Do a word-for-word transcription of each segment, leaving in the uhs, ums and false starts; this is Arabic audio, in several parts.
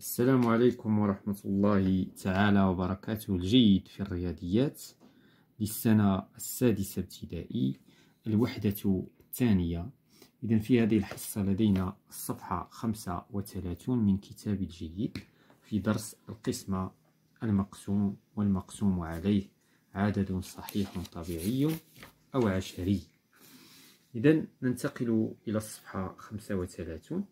السلام عليكم ورحمة الله تعالى وبركاته. الجيد في الرياضيات للسنة السادسة ابتدائي، الوحدة الثانية. إذن في هذه الحصة لدينا الصفحة خمسة وثلاثون من كتاب الجيد في درس القسمة المقسوم والمقسوم عليه، عدد صحيح طبيعي أو عشري. إذن ننتقل إلى الصفحة خمسة وثلاثون.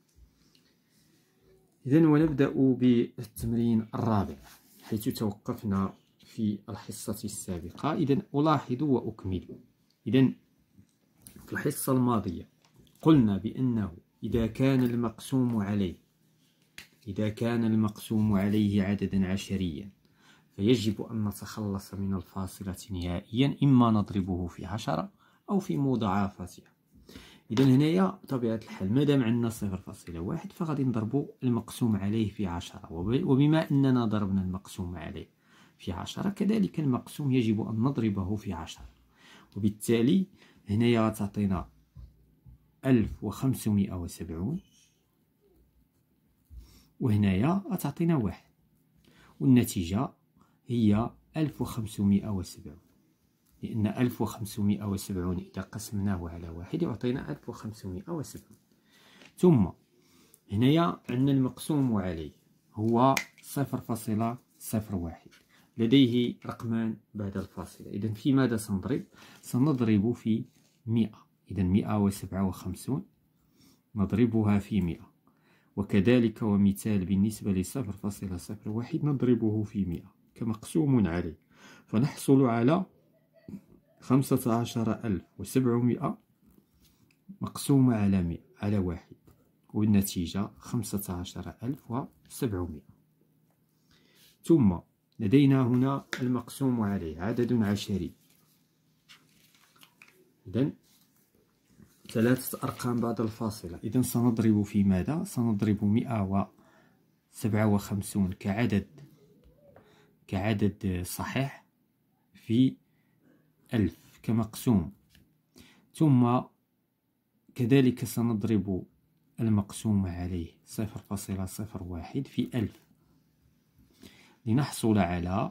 إذن ونبدأ بالتمرين الرابع حيث توقفنا في الحصة السابقة. إذن ألاحظ وأكمل. إذن في الحصة الماضية قلنا بأنه إذا كان المقسوم عليه إذا كان المقسوم عليه عددا عشريا فيجب أن نتخلص من الفاصلة نهائيا، إما نضربه في عشرة أو في مضاعفتها. إذا هنايا بطبيعة الحال مادام عندنا صفر فاصلة واحد فغادي نضربو المقسوم عليه في عشرة، وبما أننا ضربنا المقسوم عليه في عشرة كذلك المقسوم يجب أن نضربه في عشرة، وبالتالي هنايا غتعطينا ألف وخمسمائة وسبعون، وهنايا غتعطينا واحد، والنتيجة هي ألف وخمسمائة وسبعون، لأن ألف وخمسمائة وسبعون إذا قسمناه على واحد يعطينا ألف وخمسمائة وسبعون. ثم هنايا عندنا المقسوم عليه هو صفر فاصلة صفر واحد، لديه رقمان بعد الفاصلة. إذا في ماذا سنضرب؟ سنضرب في مئة. إذا مئة وسبعة وخمسون نضربها في مئة، وكذلك ومثال بالنسبة لصفر فاصلة صفر واحد نضربه في مئة كمقسوم عليه، فنحصل على خمسة عشر ألف وسبعمائة مقسومة على مئة على واحد، والنتيجة خمسة عشر ألف وسبعمائة. ثم لدينا هنا المقسوم عليه عدد عشري. إذن ثلاثة أرقام بعد الفاصلة. إذن سنضرب في ماذا؟ سنضرب مئة وسبعة وخمسون كعدد كعدد صحيح في ألف كمقسوم، ثم كذلك سنضرب المقسوم عليه صفر فاصلة صفر واحد في ألف لنحصل على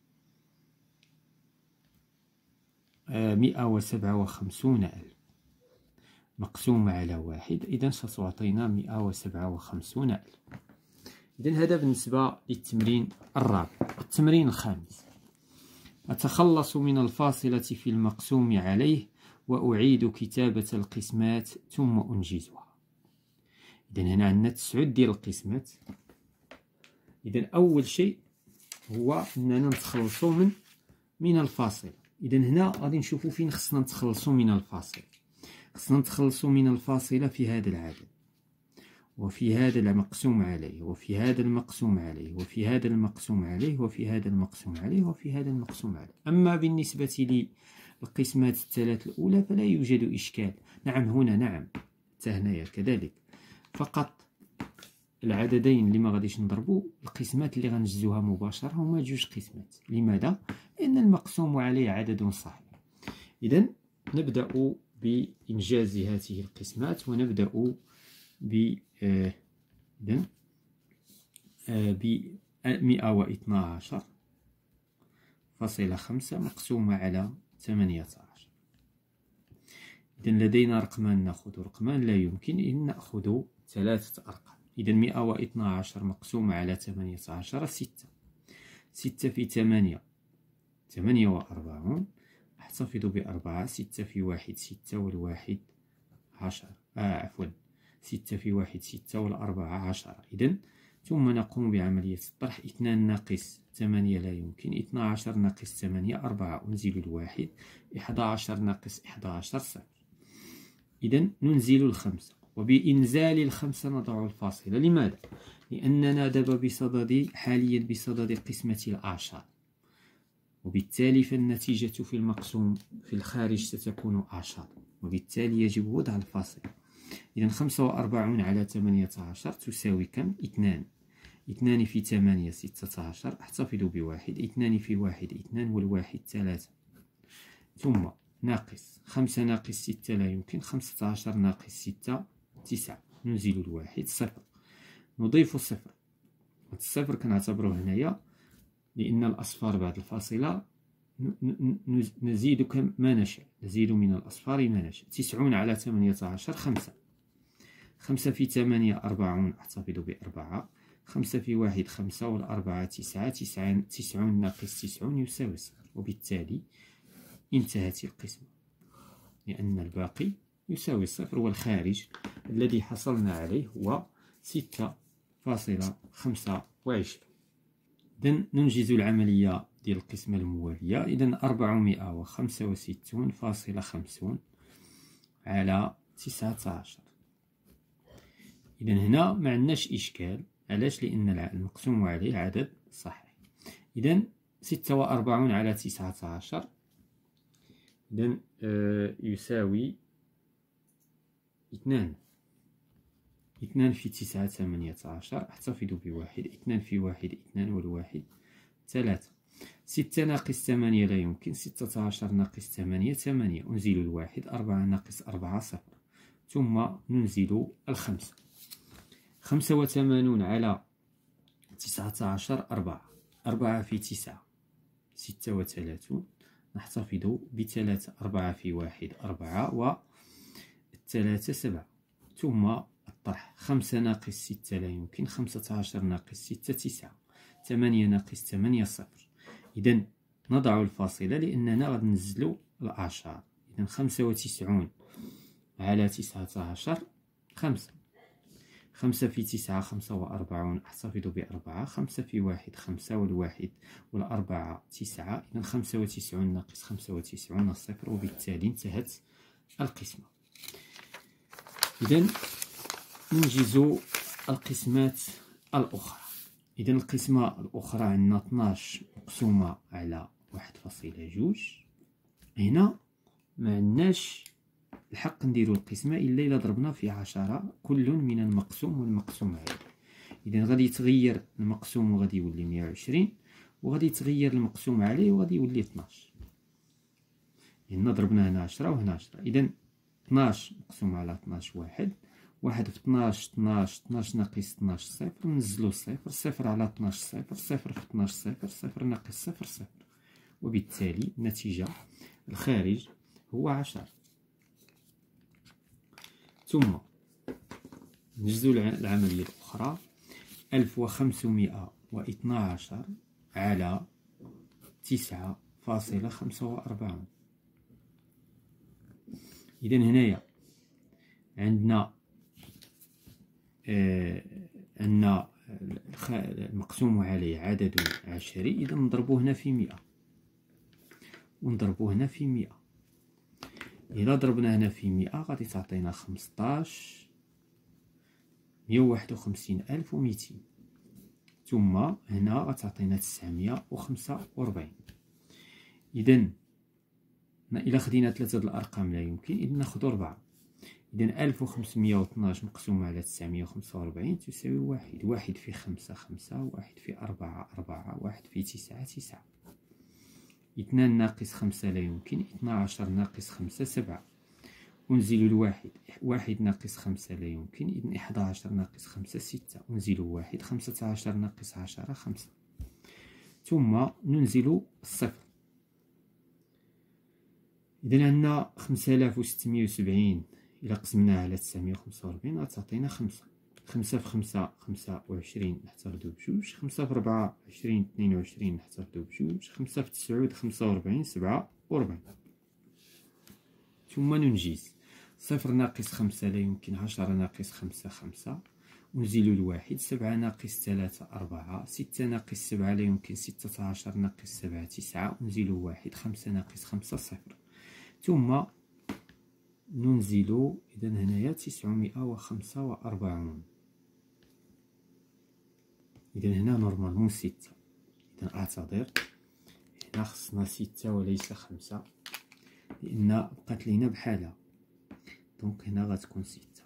مئة وسبعة وخمسون ألف مقسوم على واحد. إذن ستعطينا مئة وسبعة وخمسون ألف. إذن هذا بالنسبة للتمرين الرابع. التمرين الخامس: أتخلص من الفاصلة في المقسوم عليه وأعيد كتابة القسمات ثم أنجزها. إذن هنا عندنا تسعود ديال القسمات. إذن أول شيء هو أننا نتخلصوا من من الفاصلة. إذن هنا غادي نشوفوا فين خصنا نتخلصوا من الفاصلة. خصنا نتخلصوا من الفاصلة في هذا العدد، وفي هذا المقسوم عليه، وفي هذا المقسوم عليه، وفي هذا المقسوم عليه، وفي هذا المقسوم عليه، وفي هذا المقسوم عليه. أما بالنسبة للقسمات الثلاث الأولى فلا يوجد إشكال. نعم هنا نعم حتى هنايا كذلك، فقط العددين اللي ما غاديش نضربوا القسمات اللي غنجزوها مباشرة هما جوج قسمات. لماذا؟ لأن المقسوم عليه عدد صحيح. إذن نبدأ بإنجاز هذه القسمات، ونبدأ ب إذن ب مئة واثنى عشر فاصلة خمسة مقسومة على ثمانية عشر. إذن لدينا رقمان نأخذ رقمان لا يمكن أن نأخذ ثلاثة أرقام. إذن مئة واثنى عشر مقسومة على ثمانية عشر ستة، ستة في ثمانية ثمانية وأربعون، أحتفظ بأربعة، ستة في واحد ستة والواحد عشر، آه عفوا ستة في واحد ستة والأربعة عشرة. إذن ثم نقوم بعملية الطرح. اثنان ناقص ثمانية لا يمكن، اثنا عشر ناقص ثمانية أربعة، أنزل الواحد، إحدى عشر ناقص إحدى عشر صفر. إذن ننزل الخمسة، وبإنزال الخمسة نضع الفاصلة. لماذا؟ لأننا دابا بصدد حاليا بصدد قسمة الأعشار، وبالتالي فالنتيجة في المقسوم في الخارج ستكون أعشار، وبالتالي يجب وضع الفاصلة. إذن خمسة وأربعون على ثمانية عشر تساوي كم؟ اثنان. اثنان في ثمانية ستة عشر، أحتفظ بواحد، اثنان في واحد اثنان والواحد ثلاثة، ثم ناقص خمسة ناقص ستة لا يمكن، خمسة عشر ناقص ستة تسعة، ننزل الواحد صفر، نضيف صفر، الصفر كنعتبروه هنايا لأن الأصفار بعد الفاصلة نزيد كما نشاء، نزيد من الأصفار ما نشاء. تسعون على ثمانية عشر خمسة، خمسة في ثمانية أربعون أحتفظ بأربعة، خمسة في واحد خمسة والأربعة تسعة، تسعين تسعون ناقص تسعون يساوي صفر. وبالتالي انتهت القسمة لأن الباقي يساوي صفر، والخارج الذي حصلنا عليه هو ستة فاصلة خمسة وعشرين. إذن ننجز العملية ديال القسمة الموالية. إذن أربعمائة وخمسة وستون فاصلة خمسون على تسعة عشر. إذن هنا ما عندناش إشكال، علاش؟ لأن المقسوم عليه عدد صحيح. إذن ستة وأربعون على تسعة عشر إذن آه يساوي اثنان. اثنان في تسعة ثمانية عشر، أحتفظ بواحد. اثنان في واحد اثنان، والواحد ثلاثة. ستة ناقص ثمانية لا يمكن. ستة عشر ناقص ثمانية ثمانية، أنزل الواحد. أربعة ناقص أربعة صفر، ثم ننزل الخمسة. خمسة وثمانون على تسعة عشر أربعة. أربعة في تسعة ستة وثلاثون، نحتفظ بثلاثة. أربعة في واحد أربعة، والثلاثة سبعة، ثم الطرح. خمسة ناقص ستة لا يمكن. خمسة عشر ناقص ستة تسعة. ثمانية ناقص ثمانية صفر. إذن نضع الفاصلة لأننا غادي ننزلو الأعشار. إذن خمسة وتسعون على تسعة عشر خمسة. خمسة في تسعة خمسة وأربعون، أحتفظ بأربعة. خمسة في واحد خمسة، والواحد والأربعة تسعة. إذن خمسة وتسعون ناقص خمسة وتسعون صفر، وبالتالي انتهت القسمة. إذن ننجز القسمات الأخرى. إذن القسمة الأخرى عندنا اثناش مقسومة على واحد فاصلة جوج. هنا ما عندناش الحق نديرو القسمة إلا إلا ضربنا في عشرة كل من المقسوم والمقسوم عليه. إذن غادي يتغير المقسوم وغادي يولي مية وعشرين، وغادي يتغير المقسوم عليه وغادي يولي اثناش. لأن ضربنا هنا عشرة وهنا عشرة. إذن اثناش مقسوم على اثناش واحد. واحد في اثناش اثناش، اثناش ناقص اثناش صفر، ننزلو صفر. صفر على اثناش صفر، صفر في اثناش صفر، صفر ناقص صفر صفر. وبالتالي النتيجة الخارج هو عشرة. ثم نجزو العملية الأخرى. ألف وخمسمائة واثنى عشر على تسعة فاصلة خمسة وأربعون. إذن هنايا عندنا آه أن المقسوم عليه عدد عشري. إذا نضربو هنا في مئة ونضربو هنا في مئة. إذا ضربنا هنا في مئة غادي تعطينا خمسطاش مية وواحد وخمسين ألف وميتين، ثم هنا غتعطينا تسعمية وخمسة وربعين. إذا إلا خدينا ثلاثة د الأرقام لا يمكن، إذا ناخدو ربعة. إذا ألف وخمسمية واثناش مقسوم على تسعمية وخمسة وربعين تساوي واحد. واحد في خمسة خمسة، واحد في أربعة أربعة، واحد في تسعة تسعة. اثنان ناقص خمسة لا يمكن. اثنا عشر ناقص خمسة سبعة. أنزل الواحد. واحد ناقص خمسة لا يمكن. إذن إحدى عشر ناقص خمسة ستة. أنزل واحد. خمسة عشر ناقص عشرة خمسة. ثم ننزل الصفر. إذن عندنا خمسة آلاف وستمية وسبعين إلا قسمناها على تسعمية وخمسة وربعين غتعطينا خمسة. خمسة في خمسة خمسة وعشرين نحتفظو بجوج. خمسة في ربعة عشرين اثنين وعشرين نحتفظو بجوج. خمسة في تسعود خمسة وربعين سبعة وربعين. ثم ننجز. صفر ناقص خمسة لا يمكن. عشرة ناقص خمسة خمسة. أنزل الواحد. سبعة ناقص ثلاثة أربعة. ستة ناقص سبعة لا يمكن. ستة عشر ناقص سبعة تسعة. أنزل واحد. خمسة ناقص خمسة صفر. ثم ننزل إذا هنايا تسعمائة وخمسة وأربعون. إذا هنا نورمالمون ستة. إذا أعتذر، هنا خصنا ستة وليس خمسة لأن بقات لينا بحالها. دونك هنا غتكون ستة،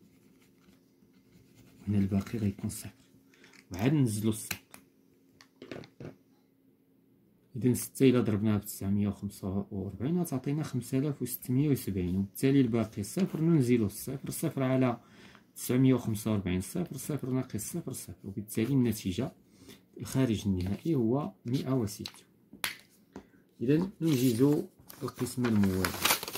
وهنا الباقي غيكون صفر، وعاد ننزلو الصفر. إذا ستة إلا ضربناها بتسعمية وخمسة وربعين غتعطينا خمسة آلاف وستمية وسبعين، وبالتالي الباقي صفر. ننزلو الصفر. صفر على تسعمية وخمسة وربعين صفر. صفر ناقص صفر صفر، وبالتالي النتيجة الخارج النهائي هو مئة وستة. إذا ننجز القسم الموالي.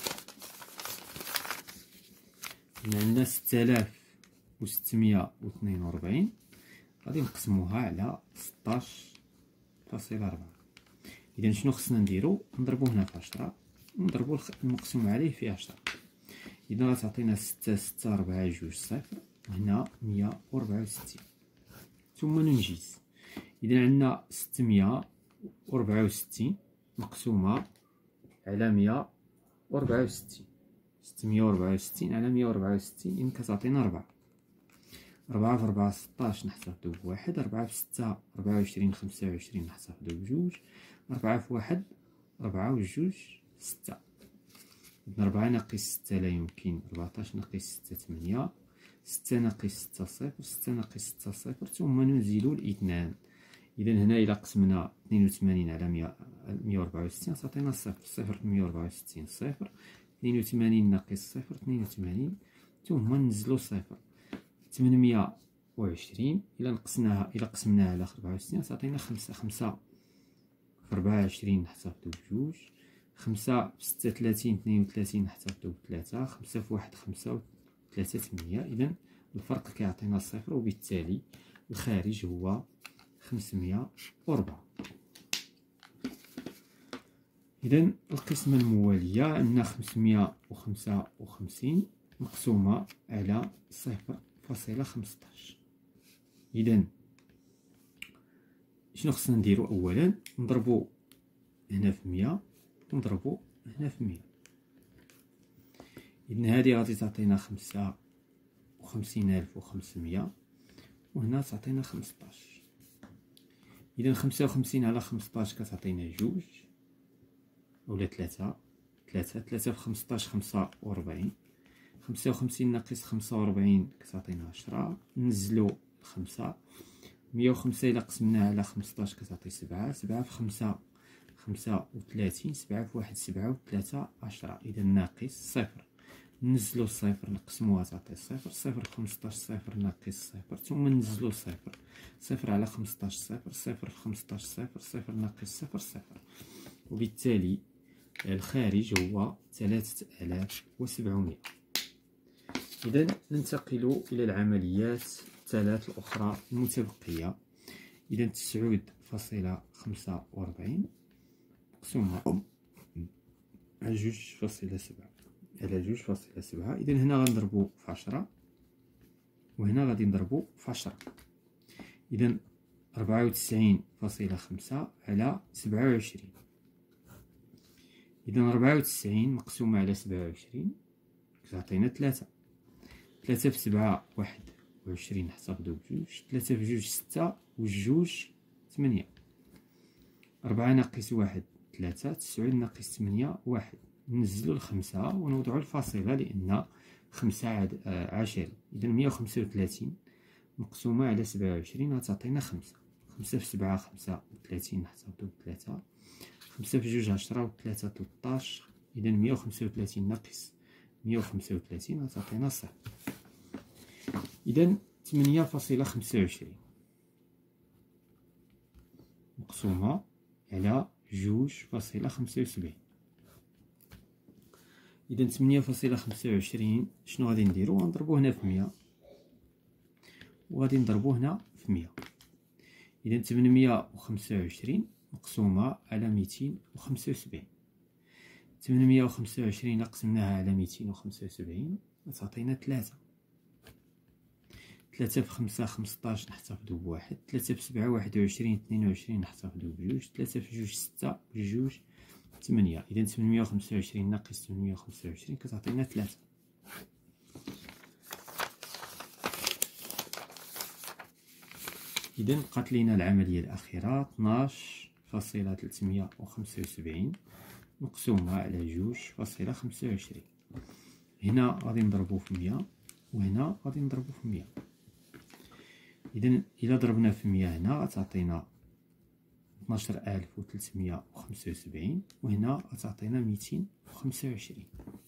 عندنا ستة آلاف وستمية واثنين وأربعين غادي نقسموها على ستاش فاصلة أربعة. إذا شنو خصنا نديرو؟ نضربو هنا في عشرة ونضربو المقسوم عليه في عشرة. إذا غتعطينا ستة ستة ربعة جوج صفر، هنا مية وربعة وستين. ثم ننجز. إذا عندنا ستمية وربعة وستين مقسومة على مية وربعة وستين، ستمية وربعة وستين على مية وربعة وستين إذن كتعطينا ربعة. ربعة في ربعة ستاش نحتفظو بواحد، ربعة في ستة ربعة وعشرين، خمسة وعشرين نحتفظو بجوج، ربعة في واحد ربعة وجوج ستة. إذن ربعة ناقص ستة لا يمكن، ربعطاش ناقص ستة ثمانية، ستة ناقص ستة صفر، ستة ناقص ستة صفر، ثم ننزل الاثنان. إذا هنا إلا قسمنا اثنين وثمانين على مية وربعة وستين تعطينا صفر، صفر في مية وربعة وستين صفر، اثنين وثمانين ناقص صفر اثنين وثمانين، ثم ننزلو صفر. ثمنمية وعشرين إلا نقصناها إلا قسمناها على ربعة وستين تعطينا خمسة، خمسة في ربعة وعشرين نحتفظو بجوج، خمسة في ستة ثلاثين اثنين وثلاثين نحتفظو بثلاثة، خمسة في واحد خمسة وثلاثة ثمانية. إذا الفرق كيعطينا صفر، وبالتالي الخارج هو خمسمية وربعة. إذا القسمة الموالية عندنا خمسمية وخمسة وخمسين مقسومة على صفر فاصلة خمسطاش. إذا شنو خصنا نديرو؟ أولا نضربو هنا في مية ونضربو هنا في مية. إذن هادي غادي تعطينا خمسة وخمسين ألف وخمسمية، وهنا تعطينا خمسطاش. إذا خمسة وخمسين على خمسطاش كتعطينا جوج أولا تلاتة، تلاتة تلاتة في خمسطاش خمسة وربعين، خمسة وخمسين ناقص خمسة وربعين كتعطينا عشرة، ننزلو خمسة، مية وخمسة إلا قسمناها على خمسطاش كتعطي سبعة، سبعة في خمسة خمسة وثلاثين، سبعة في واحد سبعة وثلاثة عشرة، إذا ناقص صفر. ننزلو الصفر نقسموها تعطي صفر، صفر في خمسطاش صفر ناقص صفر، ثم ننزلو صفر، صفر على خمسطاش صفر، صفر في خمسطاش صفر، صفر ناقص صفر صفر، وبالتالي الخارج هو ثلاثة آلاف وسبعمية. إذا ننتقل إلى العمليات الثلاث الأخرى المتبقية. إذا تسعود فاصلة خمسة وأربعين مقسومة على جوج فاصلة سبعة على جوج فاصلة سبعة. إذا هنا غنضربو في عشرة وهنا غادي نضربو في عشرة. إذا ربعة وتسعين فاصلة خمسة على سبعة وعشرين. إذا ربعة وتسعين مقسومة على سبعة وعشرين كتعطينا تلاتة. تلاتة في سبعة واحد وعشرين نحتفظو بجوج، تلاتة في جوج ستة وجوج ثمانية، ربعة ناقص واحد تلاتة، تسعود ناقص ثمانية واحد. ننزلو الخمسة ونوضعو الفاصلة لأن خمسة عاد عشرين. إذا مية وخمسة وثلاثين مقسومة على سبعة وعشرين غتعطينا خمسة، خمسة في سبعة خمسة وثلاثين نحتفظو بثلاثة، خمسة في جوج عشرة وثلاثة تلطاش. إذا مية وخمسة وثلاثين ناقص مية وخمسة وثلاثين غتعطينا صفر. إذا ثمانية فاصلة خمسة وعشرين مقسومة على جوج فاصلة خمسة وسبعين. إذا ثمانية فاصلة خمسة وعشرين شنو غادي نديرو؟ غنضربو هنا في مية وغادي نضربو هنا في مية. إذا ثمنمية وخمسة وعشرين مقسومة على ميتين وخمسة وسبعين. ثمنمية وخمسة وعشرين قسمناها على ميتين وخمسة وسبعين غتعطينا تلاتة. تلاتة في خمسة خمسطاش نحتفظو بواحد، تلاتة في سبعة واحد وعشرين اثنين وعشرين نحتفظو بجوج، تلاتة في جوج ستة بجوج ثمانية. إذا ثمنمية وخمسة وعشرين ناقص ثمنمية وخمسة وعشرين كتعطينا تلاتة. إذا بقات لينا العملية الأخيرة اثناش فاصلة ثلاثمية وخمسة وسبعين مقسومة على جوج فاصلة خمسة وعشرين. هنا غادي نضربو في مية وهنا غادي نضربو في مية. إذا إلا ضربنا في مية هنا غتعطينا اثناش ألف وثلاثمية وخمسة وسبعين وهنا غتعطينا ميتين وخمسة وعشرين.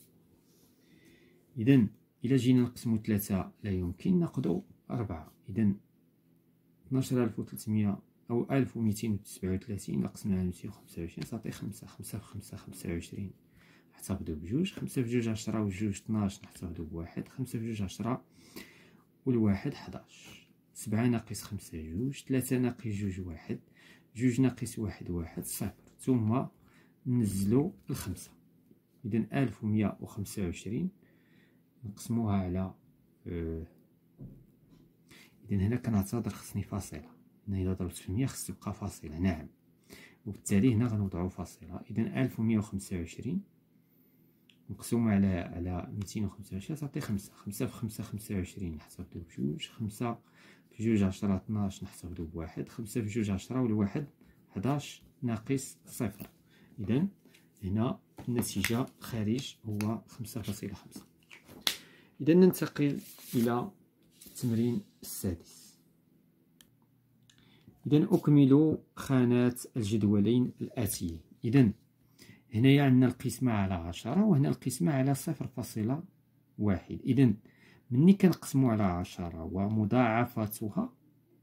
إذا إلا جينا نقسمو ثلاثة لا يمكن، ناخدو أربعة. إذا اثناش ألف وثلاثمية أو ألف وميتين وسبعة وثلاثين إلا قسمنا على ميتين وخمسة وعشرين تعطي خمسة. خمسة في خمسة خمسة وعشرين نحتفظو بجوج. خمسة في جوج عشرة وجوج طناش نحتفظو بواحد. خمسة في جوج عشرة والواحد حداش. سبعة ناقص خمسة جوج. تلاتة ناقص جوج واحد. جوج ناقص واحد واحد صفر. ثم ننزلو الخمسة. إذن ألف ومية وخمسة وعشرين نقسموها على أه إذن هنا كنعتذر خصني فاصلة. هنا إلا ضربت في مية خص تبقى فاصلة. نعم، وبالتالي هنا غنوضعو فاصلة. إذن ألف ومية وخمسة وعشرين مقسوم على على ميتين وخمسة وعشرين تعطي خمسة. خمسة في خمسة خمسة وعشرين نحتفظو بجوج. خمسة في جوج عشرة طناش نحتفظو بواحد. خمسة في جوج عشرة والواحد حداش ناقص صفر. إذن هنا النتيجة الخارج هو خمسة فاصلة خمسة. إذا ننتقل إلى التمرين السادس. إذا أكمل خانات الجدولين الآتيين. إذا هنايا عندنا القسمة على عشرة وهنا القسمة على صفر فاصلة واحد. إذا مني كنقسمو على عشرة ومضاعفتها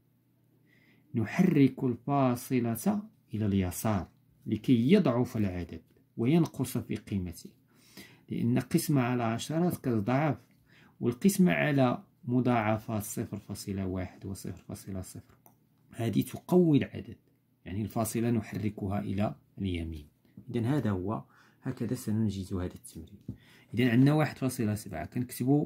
نحرك الفاصلة إلى اليسار لكي يضعف العدد وينقص في قيمته، لأن قسمة على عشرة كتضاعف، والقسمة على مضاعفات صفر فاصلة واحد و صفر فاصلة صفر هذه تقوي العدد، يعني الفاصلة نحركها إلى اليمين. إذن هذا هو، هكذا سننجز هذا التمرين. إذن عندنا واحد فاصلة سبعة كنكتبو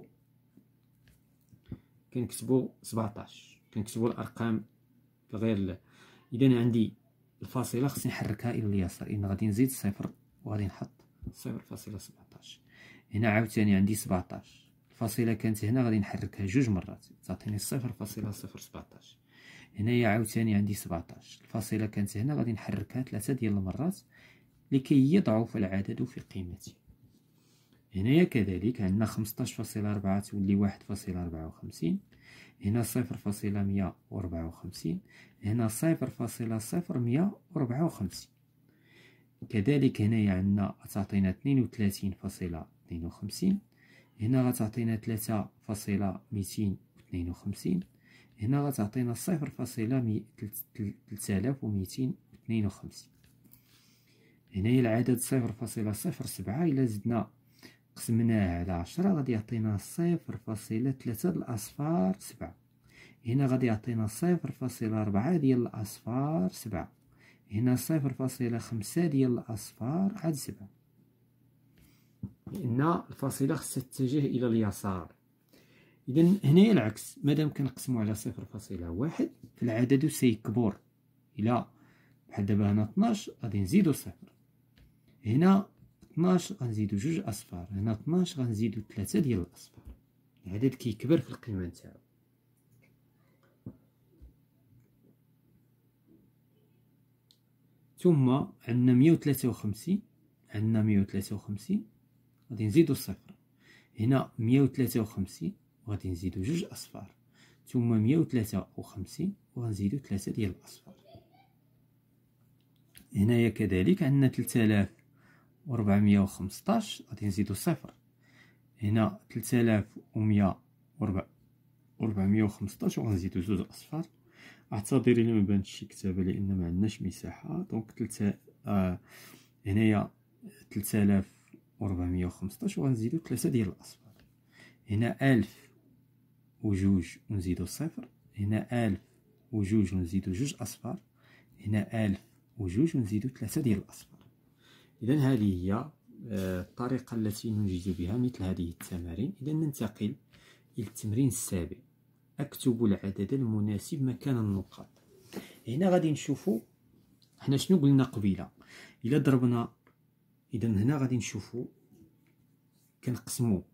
كنكتبو سبعطاش، كنكتبو الأرقام غير. إذن عندي الفاصلة خصني نحركها إلى اليسار، إن غادي نزيد صفر وغادي نحط صفر فاصلة سبعطاش. هنا عاوتاني عندي سبعطاش، الفاصلة كانت هنا غادي نحركها جوج مرات تعطيني صفر فاصلة صفر سبعطاش. هنايا عاوتاني عندي سبعطاش، الفاصلة كانت هنا غادي نحركها ثلاثة ديال المرات لكي يضعف العدد في قيمته. هنايا كذلك عندنا خمسطاش فاصلة أربعة تولي واحد فاصلة أربعة وخمسين. هنا صفر فاصلة مية وربعة وخمسين. هنا صفر فاصلة صفر مية وربعة وخمسين. كذلك هنايا عندنا تعطينا اثنين وثلاثين فاصلة اثنين وخمسين. هنا غتعطينا ثلاثة فاصلة ميتين واثنين وخمسين. هنا غتعطينا صفر فاصلة ثلاثة آلاف وميتين واثنين وخمسين. هنايا العدد صفر فاصلة صفر سبعة إلا زدنا قسمناه على عشرة غادي يعطينا صفر فاصلة ثلاثة د الأصفار سبعة. هنا غادي يعطينا صفر فاصلة أربعة ديال الأصفار سبعة. هنا صفر فاصلة خمسة ديال الأصفار عاد سبعة، لأن الفاصلة خصها تتجه إلى اليسار. إذن هنايا العكس، مادام كنقسمو على صفر فاصلة واحد فالعدد سيكبر إلى بحال دابا هنا اثناش غادي نزيدو صفر. هنا اثناش غنزيدو جوج أصفار. هنا اثناش غنزيدو ثلاثة ديال الأصفار. العدد كيكبر في القيمة نتاعو. ثم عندنا مية وثلاثة وخمسين. عندنا مية وثلاثة وخمسين غادي نزيدو صفر. هنا مية وثلاثة وخمسين وغادي نزيدو جوج أصفار. ثم مية وثلاثة وخمسين وغنزيدو ثلاثة ديال الأصفار. هنايا كذلك عندنا ثلاثة آلاف وربعمية وخمسطاش غادي نزيدو صفر. هنا ثلاثة آلاف ومية وربعمية وخمسطاش وغنزيدو جوج أصفار. اعتذر إلا ما بانتش شي كتابة لأن ما عندناش مساحة. دونك ثلاثة آه هنايا ثلاثة آلاف وربعمية وخمسطاش وغنزيدو ثلاثة ديال الأصفار. هنا ألف وجوج ونزيدو صفر. هنا ألف وجوج ونزيدو جوج أصفار. هنا ألف وجوج ونزيدو ثلاثة ديال الأصفار. إذن هذه هي الطريقة التي ننجز بها مثل هذه التمارين. إذن ننتقل إلى التمرين السابع. أكتب العدد المناسب مكان النقاط. هنا غادي نشوفو حنا شنو قلنا قبيله. إلا ضربنا، إذن هنا غادي نشوفو كنقسمو.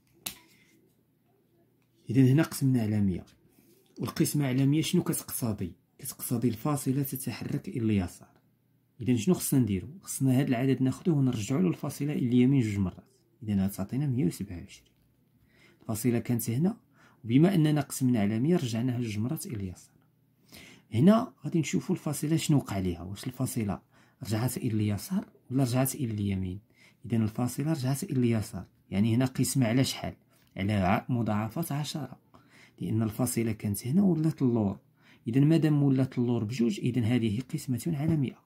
إذن هنا قسمنا على مية، والقسمة على مية شنو كتقتضي؟ كتقتضي الفاصلة تتحرك إلى اليسار. إذن شنو خصنا نديرو؟ خصنا هاد العدد ناخدوه ونرجعو له الفاصلة إلى اليمين جوج مرات. إذن غتعطينا مية وسبعة وعشرين. الفاصلة كانت هنا، وبما أننا قسمنا على مية رجعناها جوج مرات إلى اليسار. هنا غادي نشوفو الفاصلة شنو وقع ليها، واش الفاصلة رجعت إلى اليسار ولا رجعت إلى اليمين. إذن الفاصلة رجعت إلى اليسار، يعني هنا قسمة على شحال؟ على مضاعفات عشرة، لأن الفاصلة كانت هنا ولات اللور. إذا مادام ولات اللور بجوج إذا هذه قسمة على مئة.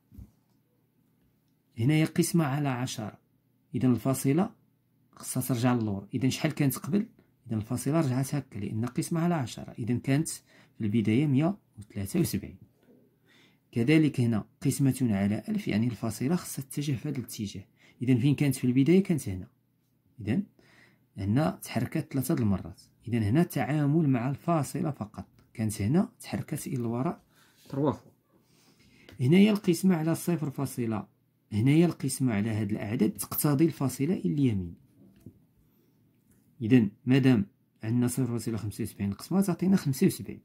هنايا قسمة على عشرة، إذا الفاصلة خصها ترجع للور. إذا شحال كانت قبل؟ إذا الفاصلة رجعت هكا لأن قسمة على عشرة، إذا كانت في البداية مية وثلاثة وسبعين. كذلك هنا قسمة على ألف، يعني الفاصلة خصها تتجه في هذا الاتجاه. إذا فين كانت في البداية؟ كانت هنا. إذا هنا تحركت ثلاثة د المرات. إذا هنا تعامل مع الفاصلة فقط، كانت هنا تحركت إلى الوراء تروا فوا. هنايا القسمة على صفر فاصلة، هنايا القسمة على هاد الأعداد تقتضي الفاصلة إلى اليمين. إذا مادام عندنا صفر فاصلة خمسة وسبعين نقسموها تعطينا خمسة وسبعين.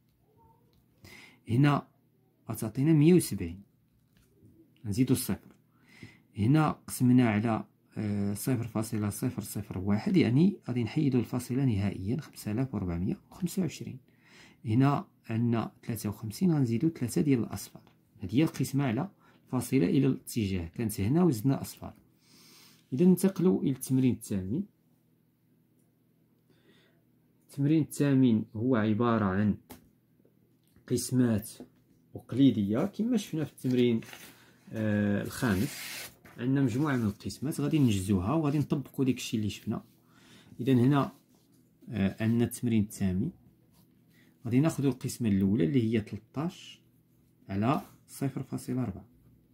هنا غتعطينا مية وسبعين، نزيدو الصفر. هنا قسمنا على صفر فاصلة صفر صفر واحد، يعني غادي نحيدو الفاصلة نهائيا خمسة آلاف وربعمية وخمسة وعشرين. هنا عندنا ثلاثة وخمسين، غنزيدو ثلاثة ديال الأصفار. هذه هي القسمة على فاصلة إلى الاتجاه، كانت هنا وزدنا أصفار. إذا ننتقلو إلى التمرين الثامن. التمرين الثامن هو عبارة عن قسمات أقليدية كما شفنا في التمرين آه الخامس. عندنا مجموعة من القسمات غادي نجزوها وغادي نطبقو داكشي اللي شفنا. إذا هنا آه عندنا التمرين الثامن، غادي ناخدو القسمة الأولى اللي هي تلطاش على صفر فاصلة ربعة.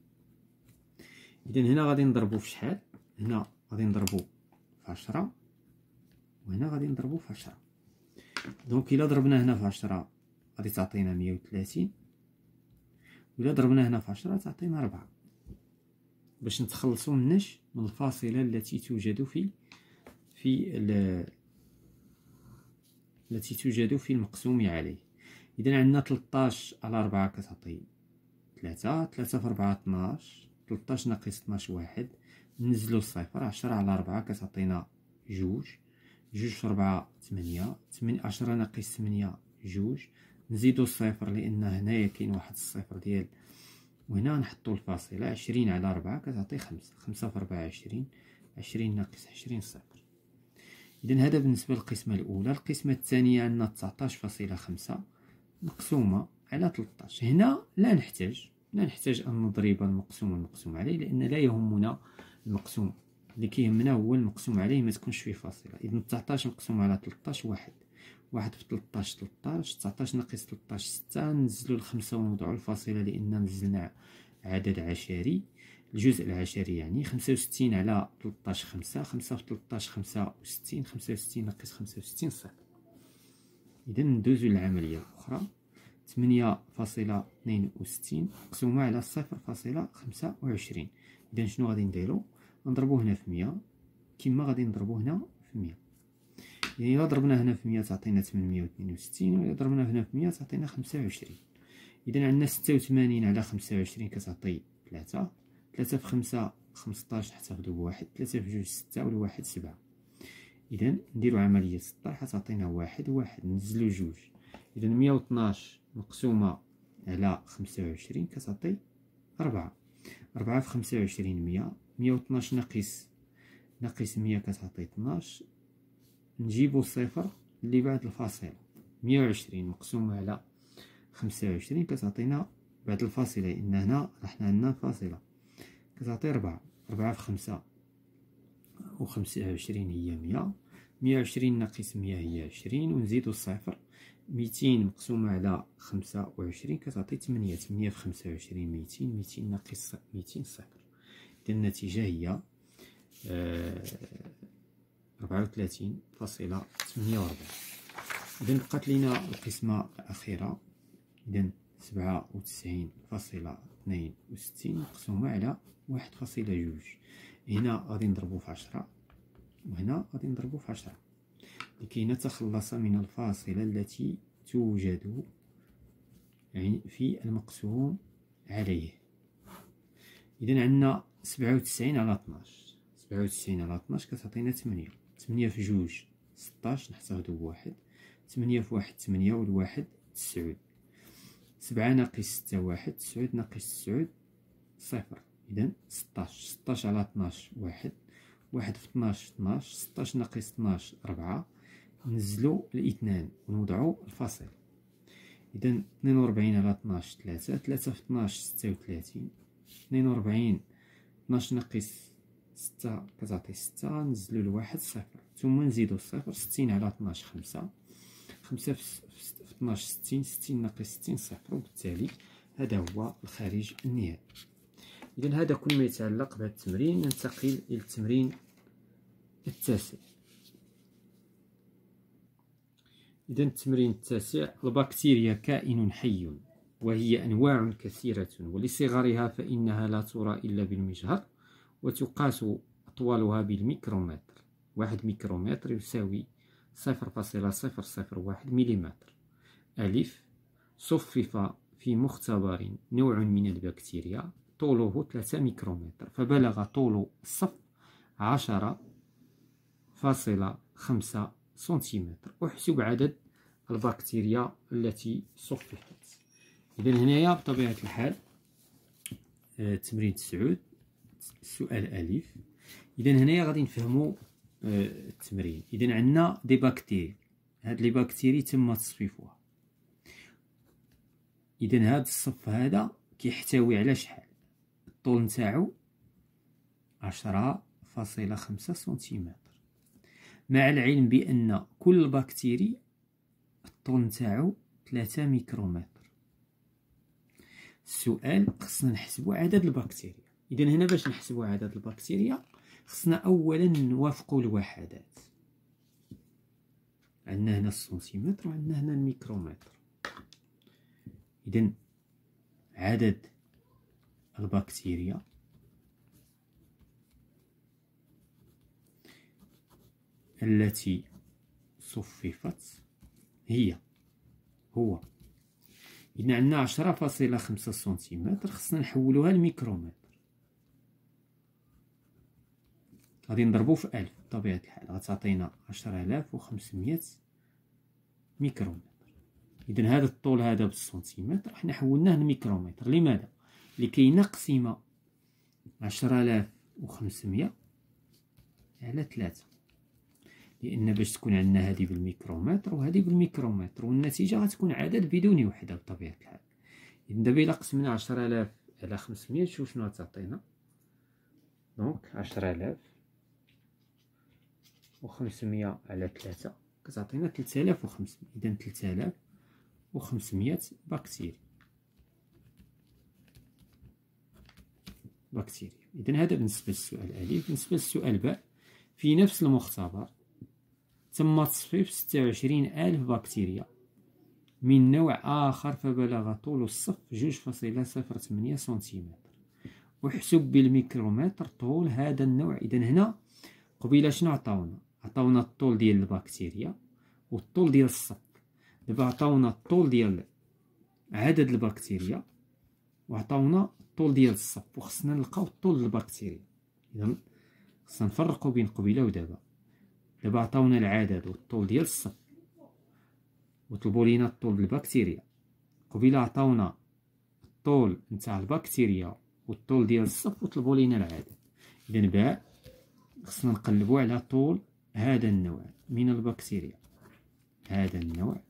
إذا هنا غادي نضربو في شحال؟ هنا غادي نضربو في عشرة، وهنا غادي نضربو في عشرة. دونك إلا ضربنا هنا في عشرة غادي تعطينا مية وثلاثين، وإلا ضربنا هنا في عشرة تعطينا ربعة. باش نتخلصو مناش؟ من الفاصلة التي توجد في في التي توجد في المقسوم عليه. إذا عندنا تلطاش على ربعة كتعطي ثلاثة، ثلاثة في ربعة اثناش، تلطاش ناقص اثناش واحد، ننزلو الصفر. عشرة على ربعة كتعطينا جوج، جوج في ربعة ثمانية، عشرة ناقص ثمانية جوج، نزيدو الصفر لأن هنايا كاين واحد الصفر ديال، وهنا نحطو الفاصلة. عشرين على ربعة كتعطي خمسة، خمسة في ربعة عشرين، عشرين ناقص عشرين صفر. إذا هذا بالنسبة للقسمة الأولى. القسمة الثانية عندنا تسعطاش فاصلة خمسة مقسومة على تلطاش. هنا لا نحتاج لا نحتاج أن نضرب المقسوم والمقسوم عليه، لأن لا يهمنا المقسوم، اللي كيهمنا هو المقسوم عليه ما تكونش فيه فاصلة. إذا تسعطاش مقسوم على تلطاش واحد، واحد في تلطاش تلطاش، تسعطاش ناقص تلطاش ستة، ننزلو الخمسة ونوضعو الفاصلة لأن نزلنا عدد عشري، الجزء العشري يعني. خمسة وستين على تلطاش خمسة، خمسة في تلطاش خمسة وستين، خمسة وستين ناقص خمسة وستين صفر. إذا ندوزو للعملية الأخرى. ثمانية فاصلة اثنين وستين مقسومة على صفر فاصلة خمسة وعشرين. إذا شنو غادي نديرو؟ نضربو هنا في مية كما غادي نضربو هنا في مية. يعني إلا ضربنا هنا في مية تعطينا ثمنمية واثنين وستين، وإلا ضربنا هنا في مية تعطينا خمسة وعشرين. إذا عندنا ستة وثمانين على خمسة وعشرين كتعطي ثلاثة، ثلاثة في خمسة خمسطاش نحتفظو بواحد، ثلاثة في جوج ستة والواحد سبعة. إذا نديرو عملية الطرح تعطينا واحد واحد، ننزلو جوج. إذا مية وثناش مقسومة على خمسة وعشرين كتعطي ربعة، ربعة في خمسة وعشرين مية، مية وثناش ناقص ناقص مية كتعطي اثناش. نجيبو الصفر اللي بعد الفاصلة، مية وعشرين مقسومة على خمسة وعشرين كتعطينا بعد الفاصلة، لأن هنا راح عندنا فاصلة، كتعطي ربعة. ربعة في خمسة وخمسة وعشرين هي مية، مية وعشرين ناقص مية هي عشرين، ونزيدو الصفر. ميتين مقسومة على خمسة وعشرين كتعطي تمنية، تمنية في خمسة وعشرين ميتين، ميتين ناقص ميتين صفر. إذا النتيجة هي ربعة وثلاثين فاصلة ثمانية وربعين. إذا بقات لينا القسمة الأخيرة. إذا سبعة وتسعين فاصلة اثنين وستين مقسومة على واحد فاصلة جوج. هنا غادي نضربو في عشرة، وهنا غادي نضربو في عشرة لكي نتخلص من الفاصلة التي توجد يعني في المقسوم عليه. إذا عندنا سبعة وتسعين على اثناش، سبعة وتسعين على اثناش كتعطينا ثمانية، ثمانية في جوج ستاش نحتفظو بواحد، ثمانية في واحد ثمانية والواحد تسعود، سبعة ناقص ستة واحد، تسعود ناقص تسعود صفر. إذا ستاش، ستاش على اثناش واحد، واحد في اثناش اثناش، ستاش ناقص اثناش ربعة، نزلو الاثنان ونوضعو الفاصل. إذن اثنين وربعين على اثناش ثلاثة، ثلاثة في اثناش ستة وثلاثين، اثنين وربعين اثناش ناقص ستة كتعطي ستة، نزلو لواحد صفر، ثم نزيدو الصفر، ستين على اثناش خمسة، خمسة في اثناش ستين، ستين ناقص ستين صفر، وبالتالي هذا هو الخارج النهائي. إذن هذا كل ما يتعلق بهذا التمرين. ننتقل إلى التمرين التاسع. إذن التمرين التاسع: البكتيريا كائن حي وهي أنواع كثيرة، ولصغرها فإنها لا ترى إلا بالمجهر، وتقاس أطوالها بالميكرومتر. واحد ميكرومتر يساوي صفر فاصلة صفر صفر واحد مليمتر. ألف: صفف في مختبر نوع من البكتيريا طوله ثلاثة ميكرومتر، فبلغ طول الصف عشرة فاصلة خمسة سنتيمتر. أحسب عدد البكتيريا التي صففت. إذن هنايا بطبيعة الحال تمرين تسعود، السؤال ألف. إذن هنايا غادي نفهمو التمرين. إذن عندنا دي بكتيري، هاد لي بكتيري تم تصفيفها. إذن هاد الصف هذا كيحتوي على شحال؟ الطول نتاعو عشرة فاصلة خمسة سنتيمتر، مع العلم بأن كل بكتيري الطول نتاعو ثلاثة ميكرومتر. السؤال خصنا نحسبو عدد البكتيريا. إذن هنا باش نحسبو عدد البكتيريا خصنا أولا نوافقو الوحدات. عندنا هنا السنتيمتر وعندنا هنا الميكرومتر. إذن عدد البكتيريا التي صففت هي هو إذن عندنا عشرة فاصلة خمسة سنتيمتر، خصنا نحولوها لميكرومتر. غادي نضربو في ألف بطبيعة الحال، غتعطينا عشرة آلاف وخمسمية ميكرومتر. إذن هذا الطول هذا بالسنتيمتر حنا حولناه لميكرومتر. لماذا؟ لكي نقسم عشرة آلاف وخمسمية على ثلاثة، لأن باش تكون عندنا هذه بالميكرومتر وهذه بالميكرومتر، والنتيجة غتكون عدد بدون وحدة بطبيعة الحال. إذن دابا إلا قسمنا عشرة آلاف على خمسمية شوف شنو غتعطينا. دونك عشرة آلاف وخمسمية على ثلاثة كتعطينا ثلاثة آلاف وخمسمية. إذن ثلاثة آلاف وخمسمية بكتيريا بكتيريا. إذن هذا بالنسبة للسؤال ألف. بالنسبة للسؤال باء: في نفس المختبر تم تصفيف ستة وعشرين ألف بكتيريا من نوع آخر، فبلغ طول الصف جوج فاصلة صفر ثمانية سنتيمتر. احسب بالميكرومتر طول هذا النوع. إذن هنا قبيله شنو عطاونا؟ عطاونا الطول ديال البكتيريا والطول ديال الصف. دابا عطاونا الطول ديال عدد البكتيريا وعطاونا الطول ديال الصف، وخصنا نلقاو الطول البكتيريا. إذن خصنا نفرقو بين قبيله ودابا. دابا عطاونا العدد والطول ديال الصف وطلبوا لينا الطول ديال البكتيريا. قبيله عطاونا الطول نتاع البكتيريا والطول ديال الصف وطلبوا لينا العدد. إذن باء خصنا نقلبو على طول هذا النوع من البكتيريا، هذا النوع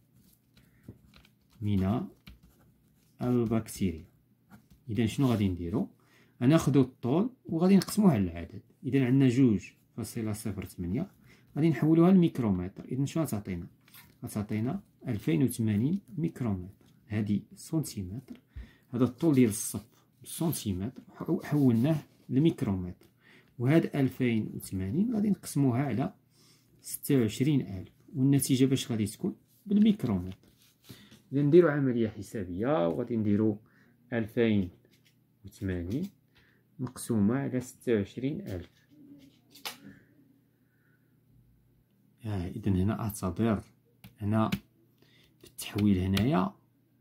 من البكتيريا. إذن شنو غادي نديرو؟ غناخدو الطول وغادي نقسموه على العدد. إذن عندنا جوج فاصلة صفر ثمانية، غادي نحولوها لميكرومتر. إذن شنو غتعطينا؟ غتعطينا ألفين وثمانين ميكرومتر. هادي سنتيمتر، هذا الطول ديال الصف بالسنتيمتر حولناه لميكرومتر، وهاد ألفين وثمانين غادي نقسموها على ستة وعشرين ألف، والنتيجة باش غادي تكون بالميكرومتر. إذا نديرو عملية حسابية وغادي نديرو ألفين وثمانين مقسومة على ستة وعشرين ألف. آه إذن هنا أعتذر، هنا بالتحويل هنايا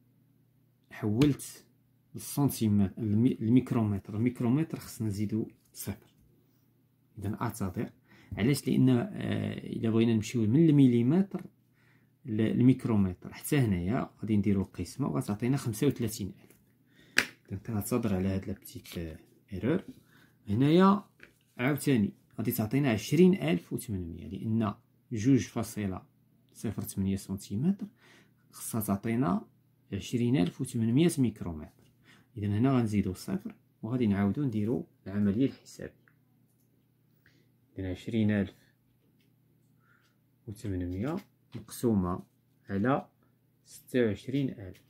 حولت السنتيمتر الميكرومتر، الميكرومتر خصنا نزيدو صفر. إذن أعتذر علاش؟ لأن آه إلا بغينا نمشيو من المليمتر الميكرومتر حتى هنايا غادي نديرو القسمة وغتعطينا خمسة وثلاثين ألف. إذن كنعتذر على هاد لابتيت ايرور. هنايا عاوتاني غادي تعطينا عشرين ألف وثمنمية، لأن جوج فاصلة صفر ثمانية سنتيمتر خصها تعطينا عشرين ألف وثمنمية ميكرومتر. إذا هنا غنزيدو صفر وغادي نعاودو نديرو العملية الحسابية. إذا عشرين ألف وثمنمية مقسومة على ستة وعشرين ألف،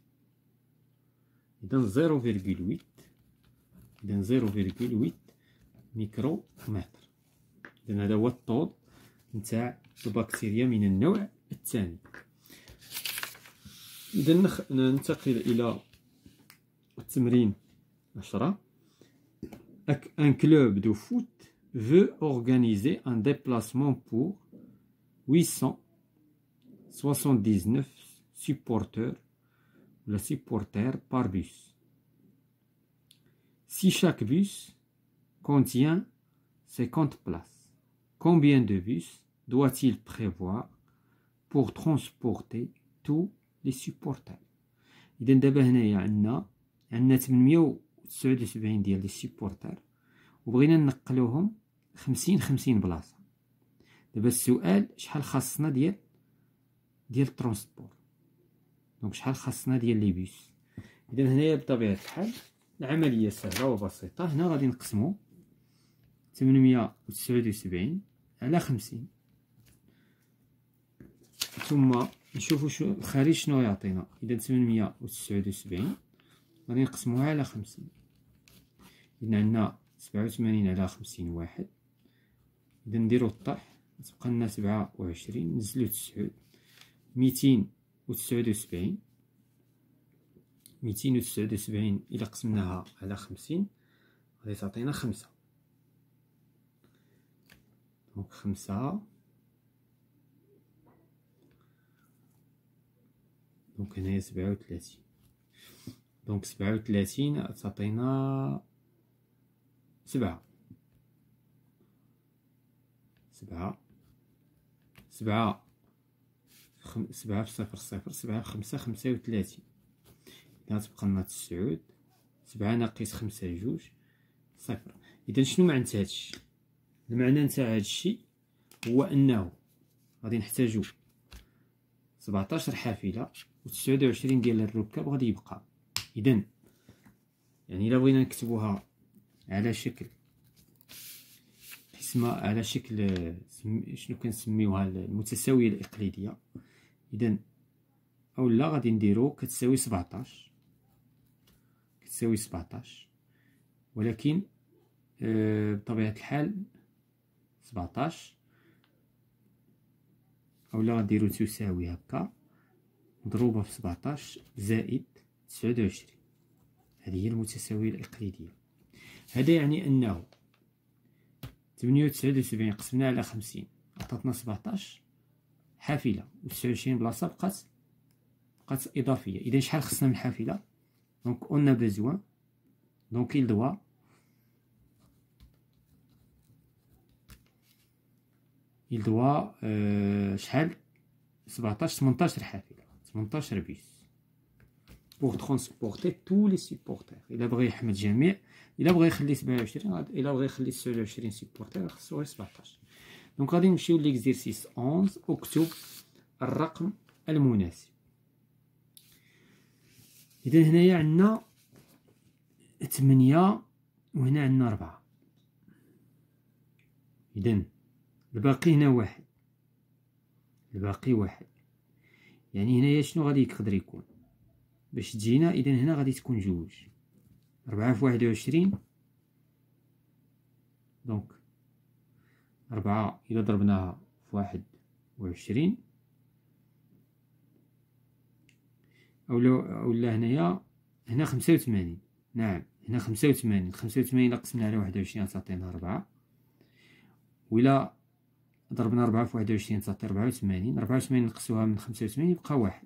إذا زيرو فيرغول ويت، إذا زيرو فيرغول ويت ميكرومتر. إذا هذا هو الطول نتاع البكتيريا من النوع الثاني. إذا نخ... ننتقل إلى التمرين عشرة. Un club de foot veut organiser un déplacement pour huit cent soixante-dix-neuf supporters, le supporter par bus. Si chaque bus contient cinquante places, combien de bus doit-il prévoir pour transporter tous les supporters؟ إذا دابا هنايا عندنا عندنا ثمنمية وتسعود وسبعين ديال لي سيبورتر وبغينا نقلوهم خمسين خمسين بلاصة. دابا السؤال شحال خاصنا ديال ديال الترونسبور، دونك شحال خاصنا ديال لي بيس. إذا هنايا بطبيعة الحال العملية سهلة وبسيطة. هنا غادي نقسمو ثمنمية وتسعود وسبعين على خمسين، ثم نشوفو شو الخارج شنو يعطينا. إذا ثمنمية وتسعود وسبعين غادي نقسموها على خمسين، إذا عندنا سبعة وثمانين على خمسين واحد. إذا نديرو الطرح تبقى لنا سبعة وعشرين، نزلو تسعود، ميتين وتسعود وسبعين. ميتين وتسعود وسبعين إلا قسمناها على خمسين غادي تعطينا خمسة، دونك خمسة. دونك هنايا سبعة وثلاثين، دونك سبعة وثلاثين تعطينا سبعة، سبعة سبعة خم... سبعة بصفر صفر، سبعة بخمسة خمسة وثلاثين. إذا تبقى لنا تسعود، سبعة ناقص خمسة جوج صفر. إذا شنو معنى هادشي؟ المعنى نتاع هادشي هو أنه غادي نحتاجو سبعطاش حافلة وتسعود وعشرين ديال الركاب غادي يبقى. إذا يعني إلا بغينا نكتبوها على شكل قسمة، على شكل شنو كنسميوها المتساوية الإقليدية، إذا أولا غادي نديرو كتساوي سبعطاش، كتساوي سبعطاش، ولكن آه بطبيعة الحال سبعطاش أولا غنديرو تساوي هكا مضروبة في سبعطاش زائد تسعود وعشرين، هذه هي المتساوية الإقليدية. هذا يعني أنه ثمانية وتسعود وسبعين قسمناها على خمسين عطاتنا سبعطاش حافلة وتسعود وعشرين بلاصة بقات بقات إضافية. إذا شحال خصنا من حافلة؟ دونك أون ا بيزوان، دونك il doit il doit euh, شحال؟ سبعطاش ثمنطاش حافلة، ثمنطاش بيس pour transporter tous les supporters. إلا بغا يحمل جميع، إلا بغا يخلي سبعة وعشرين، إلا بغا يخلي تسعود وعشرين سيبورتير خصو غير سبعطاش. دونك غادي نمشيو ليكزيرسيس أونز. اكتب الرقم المناسب. إذا هنايا عندنا ثمانية وهنا عندنا ربعة، إذا الباقي هنا واحد، الباقي واحد، يعني هنايا شنو غادي يقدر يكون باش تجينا؟ إذا هنا غادي تكون جوج، ربعة في واحد وعشرين، دونك ربعة إلا ضربناها في واحد وعشرين، أولا أولا هنايا هنا خمسة وثمانين، نعم هنا خمسة وثمانين، خمسة وثمانين إلا قسمنا على واحد وعشرين تعطينا ربعة، وإلا ضربنا ربعة في واحد وعشرين تعطي ربعة وثمانين، ربعة وثمانين نقصوها من خمسة وثمانين يبقى واحد،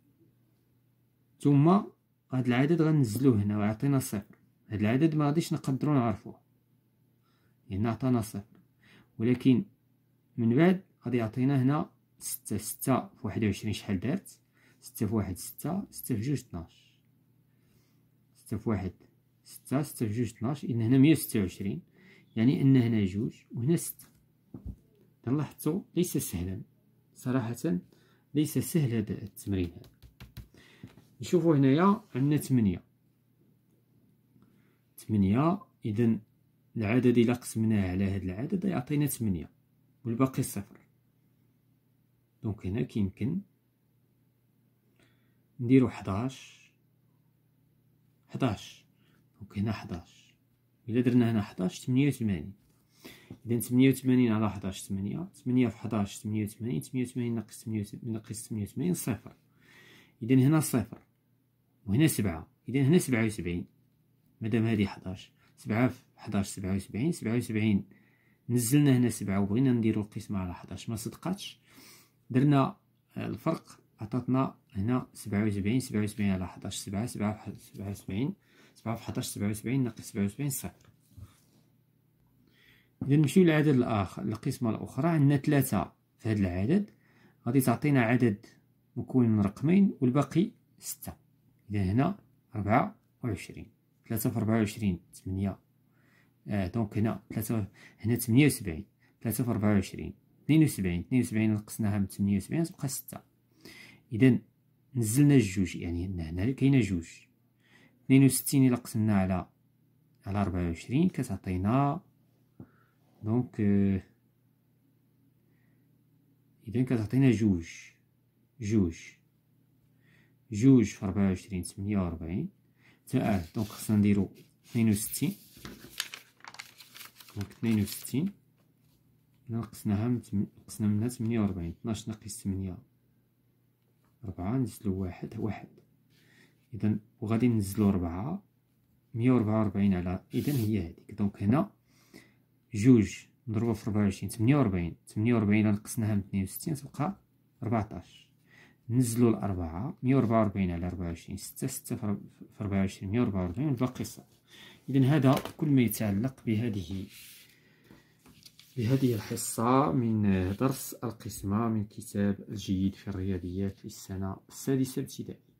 ثم هاد العدد غنزلوه هنا ويعطينا صفر. هاد العدد ما غاديش نقدروا نعرفوه لأن عطانا صفر، ولكن من بعد غادي يعطينا هنا ستة. ستة في واحد وعشرين شحال دارت؟ ستة في واحد ستة، ستة في جوج اثناش، ستة في واحد ستة، ستة في جوج اثناش، إذن هنا مية وستة وعشرين، يعني أن هنا جوج وهنا ستة. لاحظتوا ليس سهلا صراحة، ليس سهل هذا التمرين هذا. نشوفو هنايا عندنا تمنية تمنية. إذا العدد إلا قسمناه على هاد العدد يعطينا تمنية والباقي صفر. دونك هنا كيمكن نديرو حداش حداش. دونك هنا حداش، إلا درنا هنا حداش تمنية وثمانين. إذا تمنية وثمانين على حداش تمنية، تمنية في حداش تمنية وثمانين، تمنية وثمانين ناقص تمنية ناقص تمنية وثمانين صفر. إذا هنا صفر وهنا سبعة. إذا هنا سبعة وسبعين مادام هادي حداش. سبعة في حداش سبعة وسبعين. سبعة وسبعين نزلنا هنا سبعة وبغينا نديرو القسمة على حداش ما صدقاتش، درنا الفرق عطاتنا هنا سبعة وسبعين. سبعة وسبعين على حداش سبعة. سبعة في سبعة وسبعين. سبعة في حداش سبعة وسبعين ناقص سبعة وسبعين صفر. إذا نمشيو للعدد الآخر، القسمة الأخرى. عندنا ثلاثة في هذا العدد غادي تعطينا عدد مكون من رقمين والباقي ستة. إذا هنا ربعة وعشرين. ثلاثة في ربعة وعشرين تمنية. آه دونك هنا ثلاثة هنا تمنية وسبعين. ثلاثة في ربعة وعشرين اثنين وسبعين. اثنين وسبعين نقصناها من تمنية وسبعين تبقى ستة. إذا نزلنا الجوج، يعني هنا كاينة جوج. اثنين وستين إلا قسمنا على على ربعة وعشرين كتعطينا دونك آه إذا كتعطينا جوج. جوج جوج في ربعة وعشرين تمنية وربعين. اه دونك خصنا نديرو اثنين وستين. دونك اثنين وستين إلا نقصناها من نقصنا منها تمنية وربعين. اثناش ناقص تمنية ربعة، نزلو واحد واحد. إذا وغادي ننزلو ربعة. مية وربعة وربعين على إذا هي هاديك. دونك هنا جوج نضربو في ربعة وعشرين تمنية وربعين. تمنية وربعين إلا نقصناها من اثنين وستين تبقى ربعطاش. نزلو الأربعة. مية وربعة وربعين على ربعة وعشرين ستة. ستة في ربعة وعشرين مية وربعة وربعين والباقي صفر. إذا هذا كل ما يتعلق بهذه بهذه الحصة من درس القسمة من كتاب الجيد في الرياضيات للسنة السادسة ابتدائي.